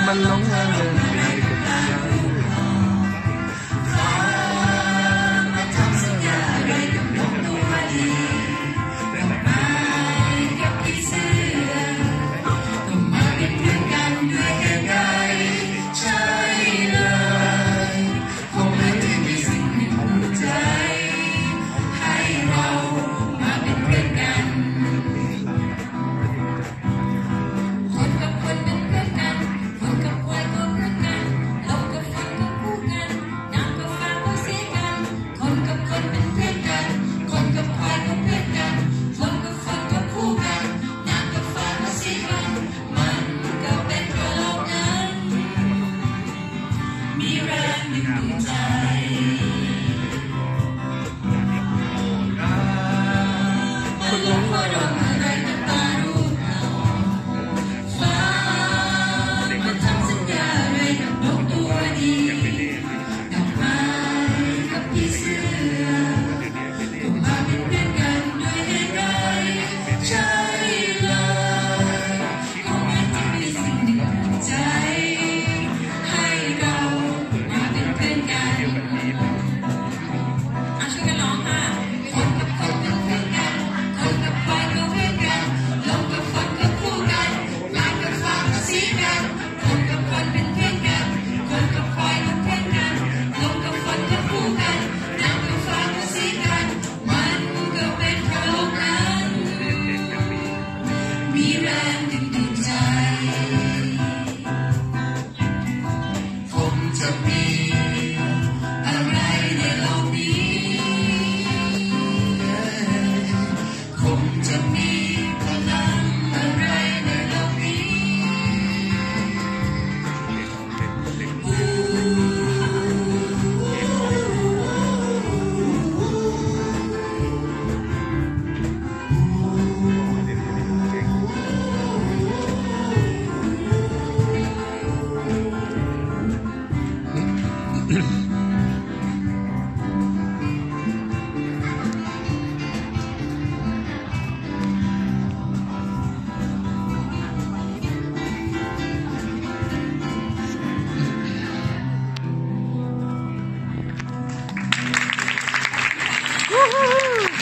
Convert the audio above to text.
มันหลงระเริงใจกับใจมาทำสัญญาอะไรกับนกตัวดีดอกไม้กับพี่เสื้อต้องมาเป็นเพื่อนกันด้วยเหตุใดใช่เลยคงไม่ได้มีสิ่งหนึ่งหัวใจให้เรามาเป็นเพื่อนกันคนกับคนเป็นเพื่อนกันคนกับควายก็เพื่อนกันลมกับฝนก็คู่กันน้ำกับฟ้าก็เสียกันคนกับคนเป็นเพื่อนกันคนกับควายก็เพื่อนกันลมกับฝนก็คู่กันน้ำกับฟ้าก็เสียกันมันก็เป็นเพราะโลกนั้นมีแรงดึงดูดใจคนหลงเพราะดอกอะไรน้ำตารูปเราฟ้ามาทำสัญญาอะไรกับนกตัวดีดอกไม้กับพี่เสื้อก็มาเป็นเพื่อนกันด้วยเหตุใดใช่เลยคงไม่ต้องมีสิ่งหนึ่งหัวใจให้เรามาเป็นเพื่อนกันช่วยกันร้องค่ะคนกับคนเป็นเพื่อนกันคนกับควายก็เพื่อนกันลมกับฝนก็คู่กันน้ำกับฟ้าก็สีกันคนกับคนเป็นเพื่อนกันคนกับควายก็เพื่อนกันลมกับฝนก็คู่กันน้ำกับฟ้าก็สีกันมันก็เป็นเพราะโลกนั้นมีแรงดึงดูดใจคงจะมีอะไรในโลกนี้คงจะมีพลังอะไรในโลกนี้ Woohoo!